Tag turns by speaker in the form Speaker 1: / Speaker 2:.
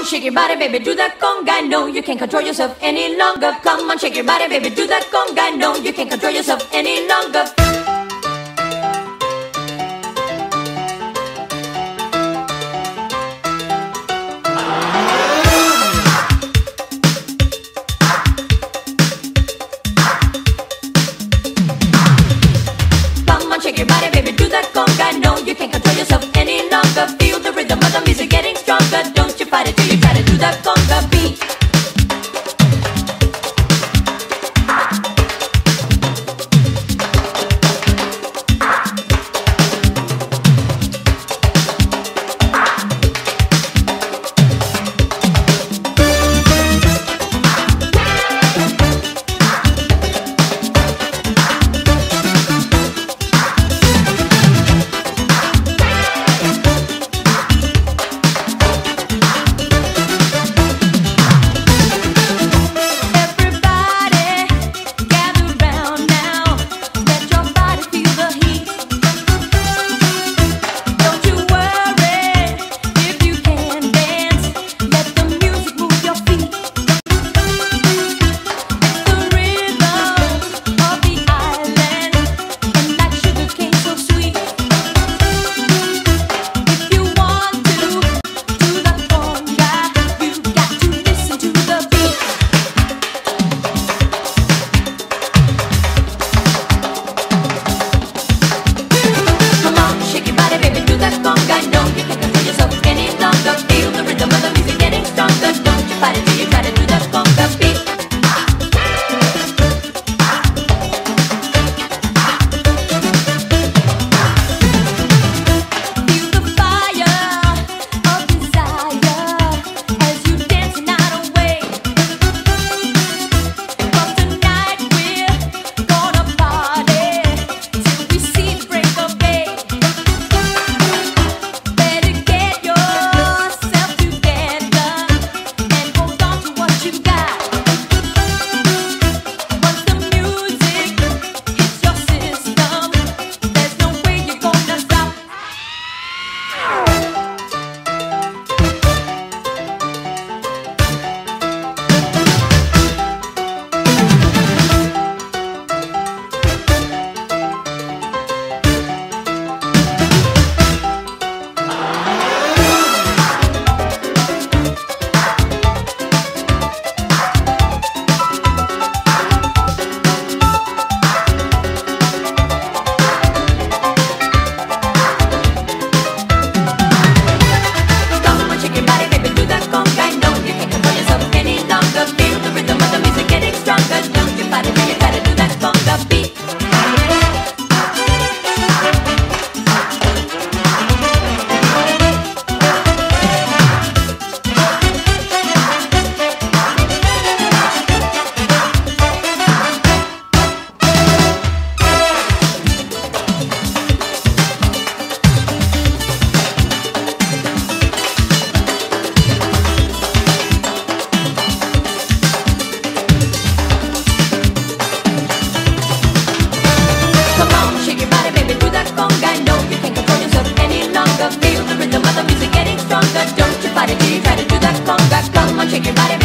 Speaker 1: shake your body, baby, do that conga. No, you can't control yourself any longer. Come on, shake your body, baby, do that conga. No, you can't control yourself any longer. Come on, shake your body, baby, do that conga. No, you can't control yourself any longer. Feel the rhythm of the music getting stronger. Don't you fight it till you try to do that conga beat. Feel the rhythm of the music getting stronger. Don't you fight it till you try to do that conga. Come on, shake your body.